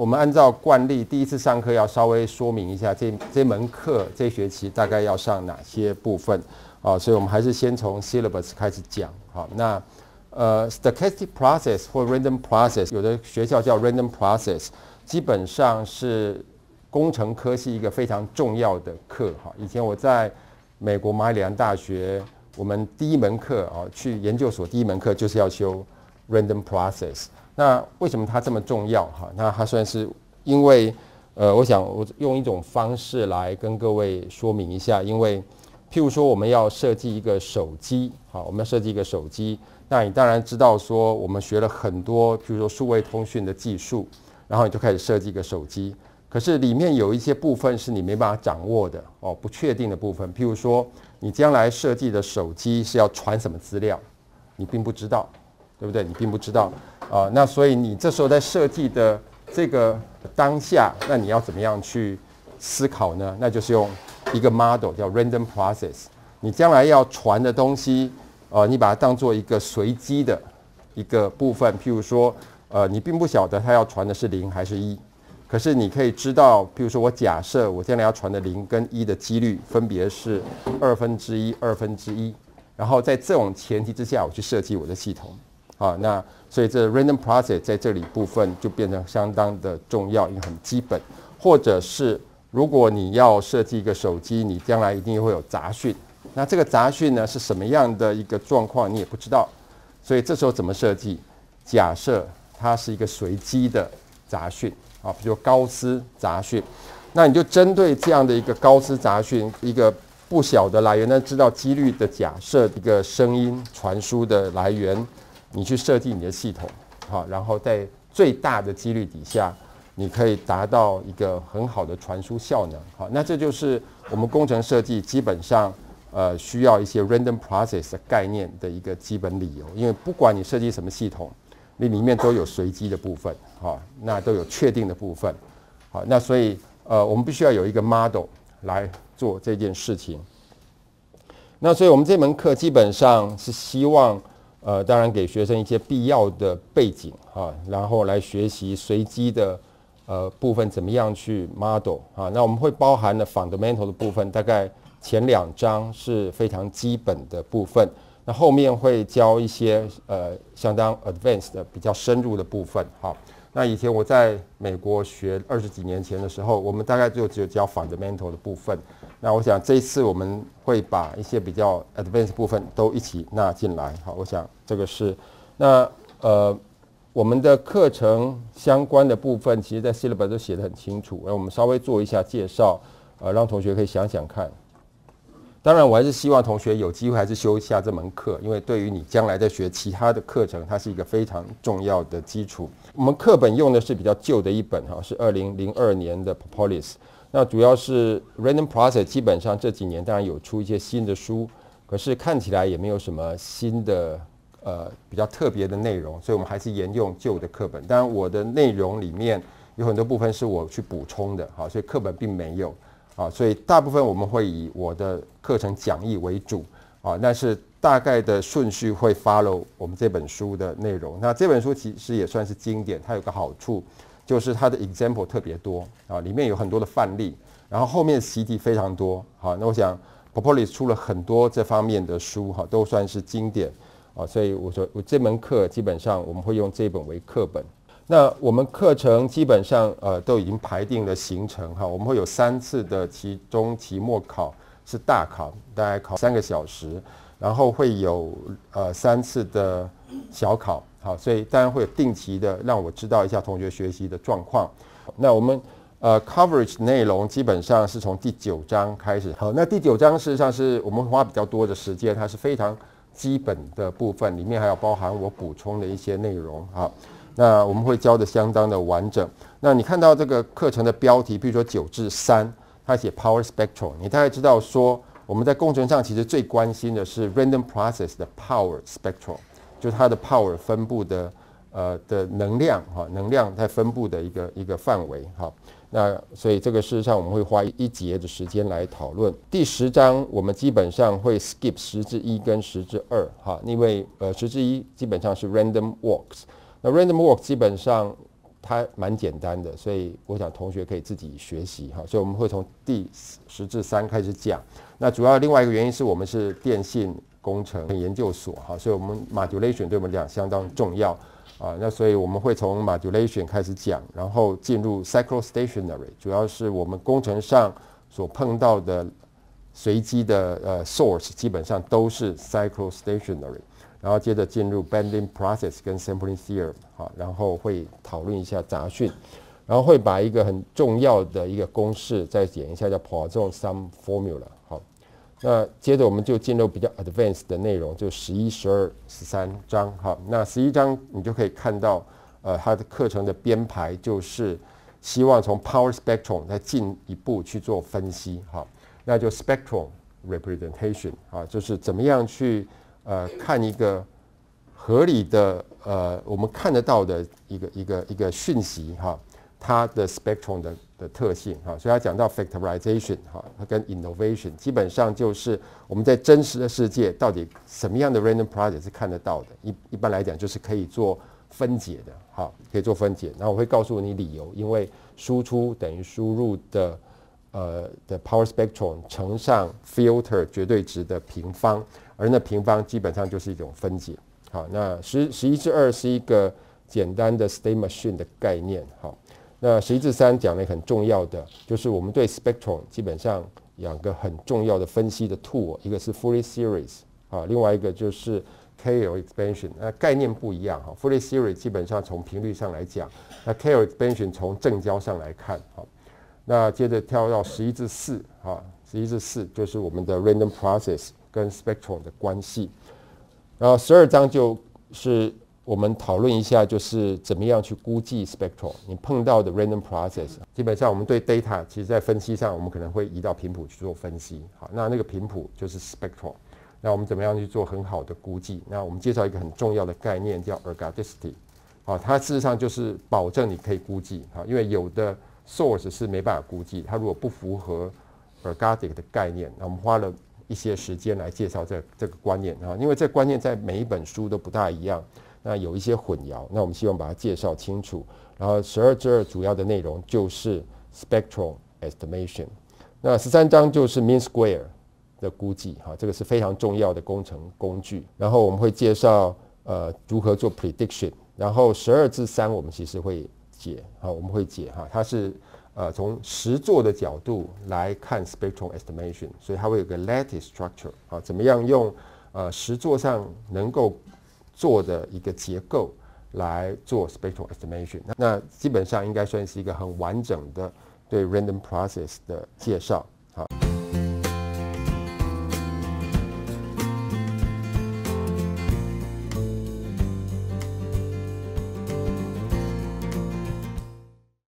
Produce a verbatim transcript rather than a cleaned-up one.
我们按照惯例，第一次上课要稍微说明一下这这门课这学期大概要上哪些部分啊，所以我们还是先从 syllabus 开始讲。好，那呃 stochastic process 或 random process， 有的学校叫 random process， 基本上是工程科系一个非常重要的课。哈，以前我在美国马里兰大学，我们第一门课啊，去研究所第一门课就是要修 random process。那为什么它这么重要？哈，那它算是因为，呃，我想我用一种方式来跟各位说明一下。因为，譬如说我们要设计一个手机，好，我们要设计一个手机，那你当然知道说我们学了很多，譬如说数位通讯的技术，然后你就开始设计一个手机。可是里面有一些部分是你没办法掌握的哦，不确定的部分。譬如说，你将来设计的手机是要传什么资料，你并不知道。对不对？你并不知道啊、呃，那所以你这时候在设计的这个当下，那你要怎么样去思考呢？那就是用一个 model 叫 random process。你将来要传的东西，呃，你把它当做一个随机的一个部分，譬如说，呃，你并不晓得它要传的是零还是一，可是你可以知道，譬如说我假设我将来要传的零跟一的几率分别是二分之一、二分之一，然后在这种前提之下，我去设计我的系统。啊，那所以这 random process 在这里部分就变成相当的重要，因为很基本。或者是如果你要设计一个手机，你将来一定会有杂讯，那这个杂讯呢是什么样的一个状况，你也不知道。所以这时候怎么设计？假设它是一个随机的杂讯，啊，比如高斯杂讯，那你就针对这样的一个高斯杂讯，一个不小的来源，但知道几率的假设，一个声音传输的来源。你去设计你的系统，好，然后在最大的几率底下，你可以达到一个很好的传输效能，好，那这就是我们工程设计基本上呃需要一些 random process 的概念的一个基本理由，因为不管你设计什么系统，你里面都有随机的部分，好，那都有确定的部分，好，那所以呃我们必须要有一个 model 来做这件事情。那所以我们这门课基本上是希望。呃，当然给学生一些必要的背景啊，然后来学习随机的呃部分怎么样去 model 啊。那我们会包含了 fundamental 的部分，大概前两章是非常基本的部分，那后面会教一些呃相当 advanced 的比较深入的部分。好，那以前我在美国学二十几年前的时候，我们大概就只有教 fundamental 的部分。那我想这一次我们会把一些比较 advanced 部分都一起纳进来。好，我想这个是那呃我们的课程相关的部分，其实在 syllabus 都写得很清楚。那我们稍微做一下介绍，呃，让同学可以想想看。当然，我还是希望同学有机会还是修一下这门课，因为对于你将来在学其他的课程，它是一个非常重要的基础。我们课本用的是比较旧的一本哈，是二零零二年的 Propolis。那主要是 random process， 基本上这几年当然有出一些新的书，可是看起来也没有什么新的呃比较特别的内容，所以我们还是沿用旧的课本。当然，我的内容里面有很多部分是我去补充的，好，所以课本并没有，啊，所以大部分我们会以我的课程讲义为主，啊，但是大概的顺序会 follow 我们这本书的内容。那这本书其实也算是经典，它有个好处。就是它的 example 特别多啊，里面有很多的范例，然后后面习题非常多。好，那我想 Propolis 出了很多这方面的书哈，都算是经典啊，所以我说我这门课基本上我们会用这本为课本。那我们课程基本上呃都已经排定了行程哈，我们会有三次的期中、期末考是大考，大概考三个小时，然后会有呃三次的小考。好，所以当然会有定期的让我知道一下同学学习的状况。那我们呃 coverage 内容基本上是从第九章开始。好，那第九章事实上是我们花比较多的时间，它是非常基本的部分，里面还有包含我补充的一些内容。好，那我们会教的相当的完整。那你看到这个课程的标题，比如说九至三，它写 power spectrum， 你大概知道说我们在工程上其实最关心的是 random process 的 power spectrum。就是它的 power 分布的呃的能量哈，能量在分布的一个一个范围哈。那所以这个事实上我们会花一节的时间来讨论。第十章我们基本上会 skip 十之一跟十之二哈，因为呃十之一基本上是 random walks。那 random walk 基本上它蛮简单的，所以我想同学可以自己学习哈。所以我们会从第十至三开始讲。那主要另外一个原因是我们是电信工程研究所哈，所以我们 modulation 对我们俩相当重要啊。那所以我们会从 modulation 开始讲，然后进入 cyclostationary， 主要是我们工程上所碰到的随机的呃 source 基本上都是 cyclostationary。然后接着进入 banding process 跟 sampling theorem， 好，然后会讨论一下杂讯，然后会把一个很重要的一个公式再演一下，叫 Poisson sum formula。好，那接着我们就进入比较 advanced 的内容，就十一、十二、十三章。好，那十一章你就可以看到，呃，它的课程的编排就是希望从 power spectrum 再进一步去做分析。好，那就 spectrum representation 啊，就是怎么样去呃，看一个合理的呃，我们看得到的一个一个一个讯息哈，它的 spectrum 的的特性哈，所以他讲到 factorization 哈，它跟 innovation 基本上就是我们在真实的世界到底什么样的 random process 是看得到的，一一般来讲就是可以做分解的，好，可以做分解，然后我会告诉你理由，因为输出等于输入的呃的 power spectrum 乘上 filter 绝对值的平方。而那平方基本上就是一种分解。好，那十十一至二是一个简单的 state machine 的概念。好，那十一至三讲了很重要的，就是我们对 spectrum 基本上两个很重要的分析的 tool， 一个是 Fourier series， 啊，另外一个就是 K L expansion。那概念不一样哈 ，Fourier series 基本上从频率上来讲，那 K L expansion 从正交上来看。好，那接着跳到十一至四，啊，十一至四就是我们的 random process。跟 spectrum 的关系，然后十二章就是我们讨论一下，就是怎么样去估计 spectrum。你碰到的 random process， 基本上我们对 data， 其实在分析上，我们可能会移到频谱去做分析。好，那那个频谱就是 spectrum。那我们怎么样去做很好的估计？那我们介绍一个很重要的概念，叫 ergodicity。好，它事实上就是保证你可以估计。好，因为有的 source 是没办法估计，它如果不符合 ergodic 的概念，那我们花了一些时间来介绍这这个观念啊，因为这个观念在每一本书都不大一样，那有一些混淆，那我们希望把它介绍清楚。然后十二至二主要的内容就是 spectral estimation， 那十三章就是 mean square 的估计哈，这个是非常重要的工程工具。然后我们会介绍呃如何做 prediction， 然后十二至三我们其实会解哈，我们会解哈，它是。呃，从实作的角度来看 spectrum estimation， 所以它会有个 lattice structure 啊，怎么样用呃实作上能够做的一个结构来做 spectrum estimation。那基本上应该算是一个很完整的对 random process 的介绍。